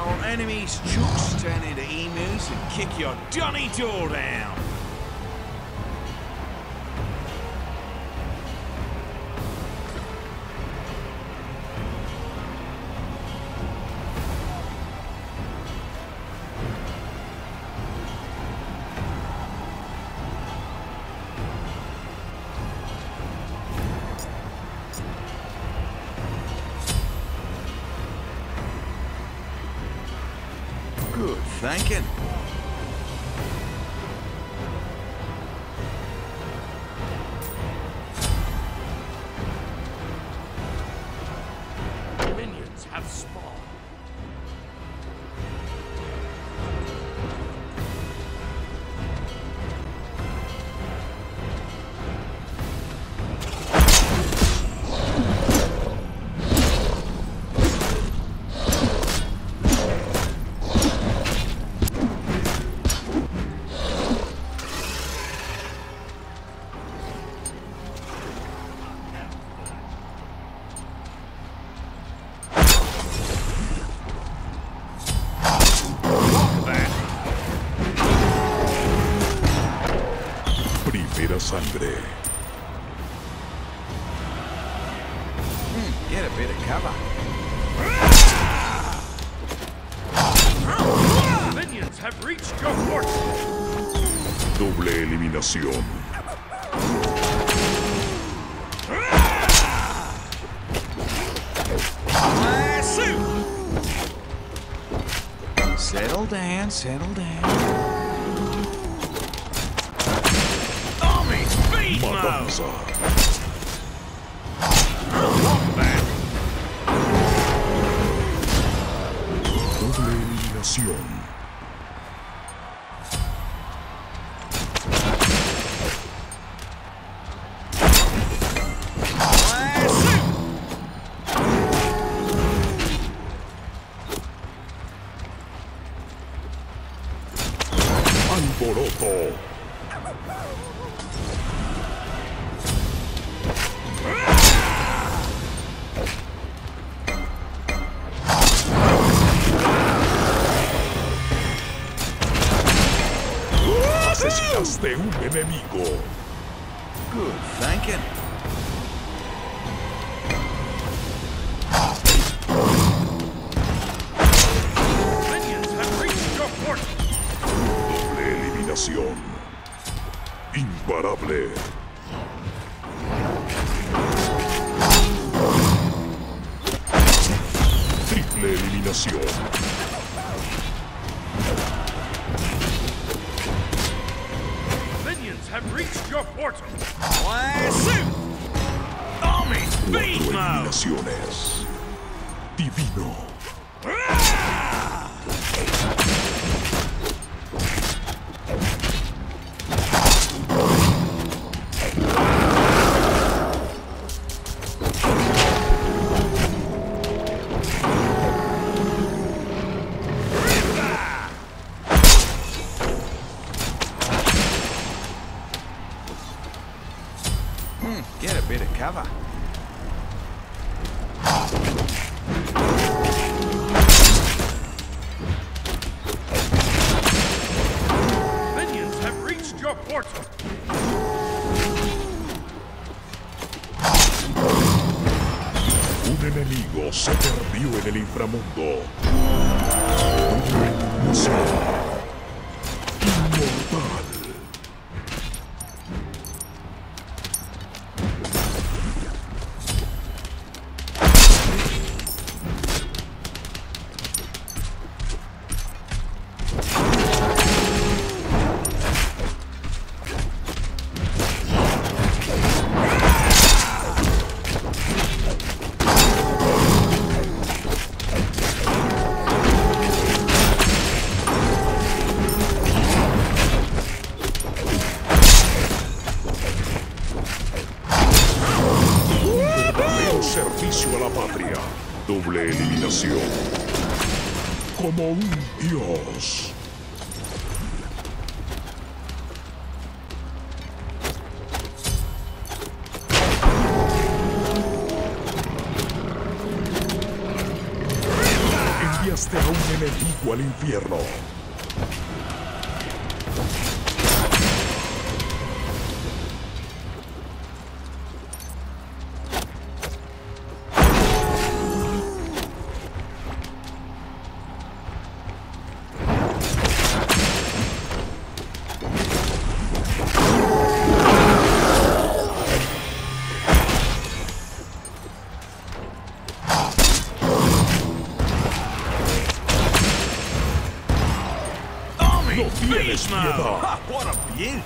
Our enemies' chooks turn into emus and kick your Johnny door down. Good thinking. Minions have spawned. Primera sangre. Get a bit of cover. Minions have reached your fort. Doble eliminación. Settle down, settle down. Army speed mode! Matanza. Doble eliminación. Alboroto. Asesinaste un enemigo. Good thinking. Minions have reached your fort. Doble eliminación. Imparable. Triple eliminación. Minions have reached your portal. Army speed Cuatro mode! eliminaciones. Divino. Get a bit of cover. Minions have reached your portal. Un enemigo se perdió en el inframundo. Doble eliminación. Inmortal. Servicio a la patria. Doble eliminación. Como un dios. Enviaste a un enemigo al infierno. No tienes piedad. Ha, what a beaut!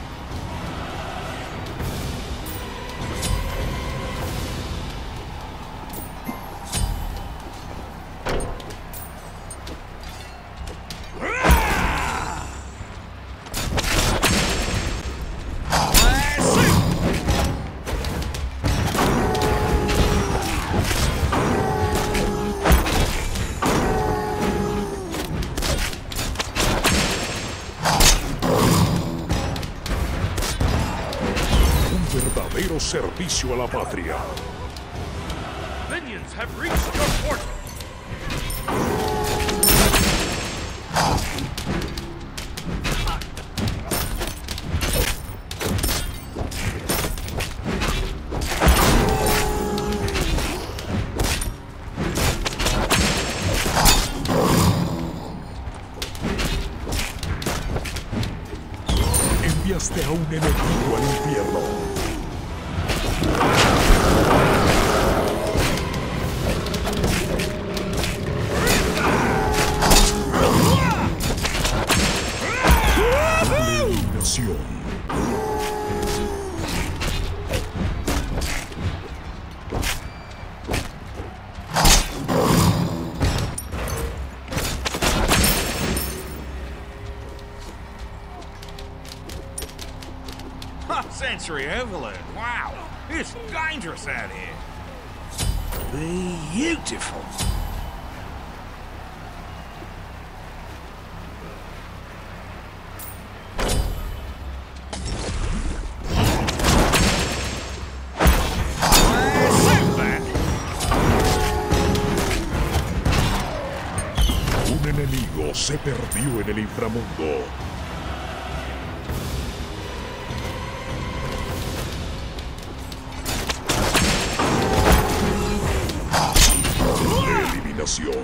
Verdadero servicio a la patria. Minions have reached your portal. Enviaste a un enemigo al infierno. Eliminación. Ha, sensory overload. Wow, it's dangerous out here. Beautiful. Un enemigo se perdió en el inframundo. Eliminación.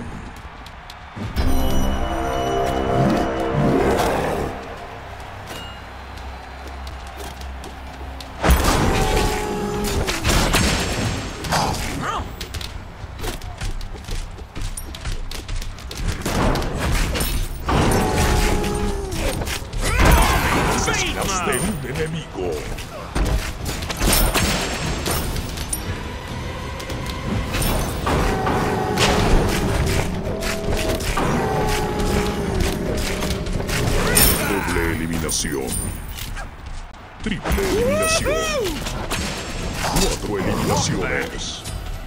Asesinaste un enemigo. Doble eliminación. Triple eliminación. 4 eliminaciones.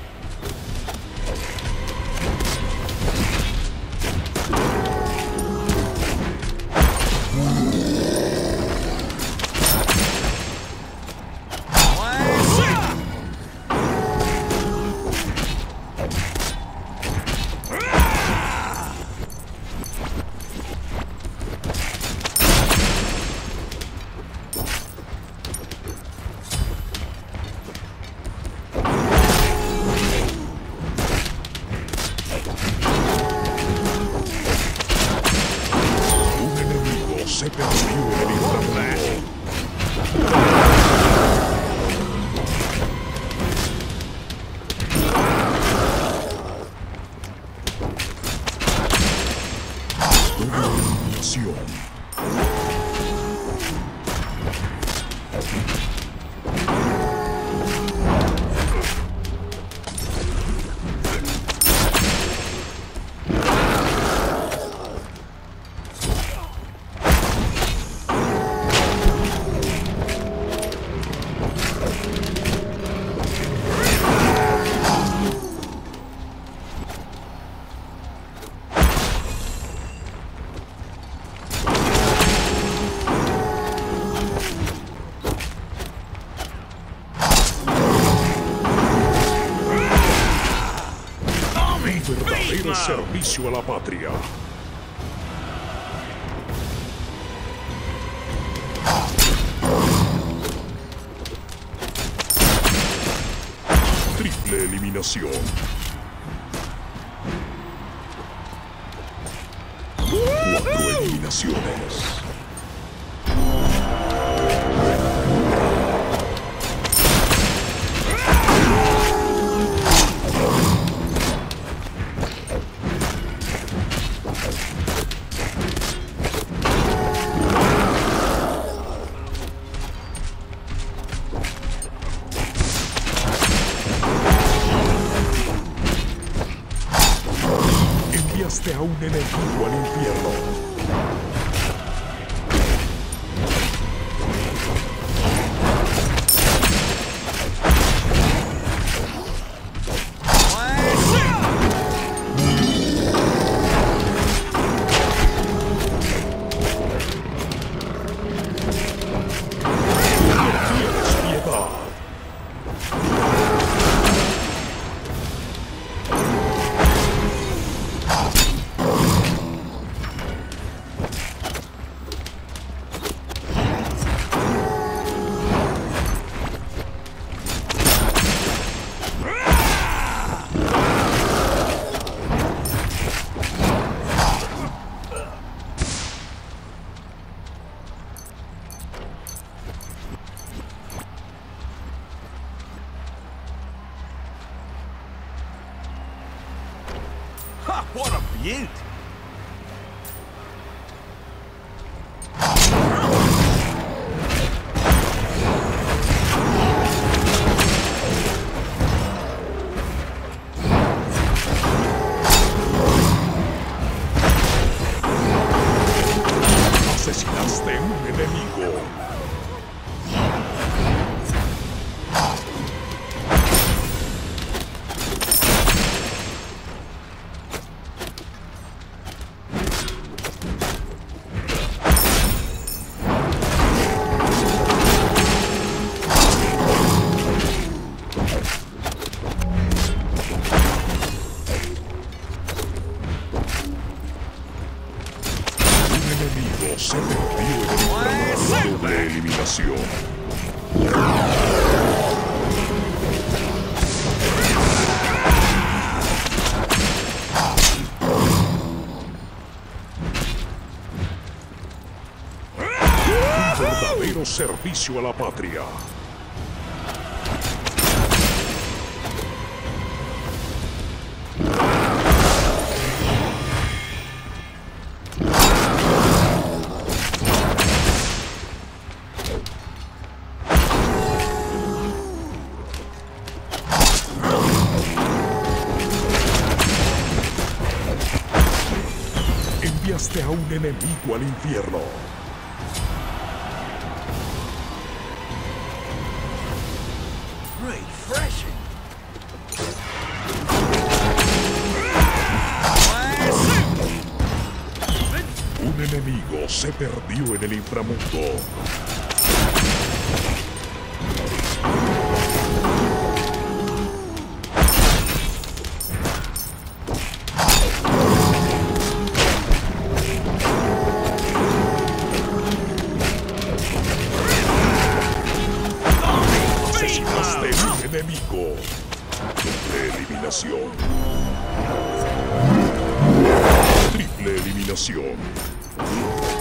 Se perdió el inframundo. Eliminación. Un verdadero servicio a la patria. Triple eliminación. Cuatro eliminaciones. Enviaste a un enemigo al infierno. Ha! What a beaut! Asesinaste a un enemigo. Se perdió en el inframundo de eliminación. Un verdadero servicio a la patria. Enviaste a un enemigo al infierno. Refreshing. Un enemigo se perdió en el inframundo. Asesinaste a un enemigo. Triple eliminación. Triple eliminación.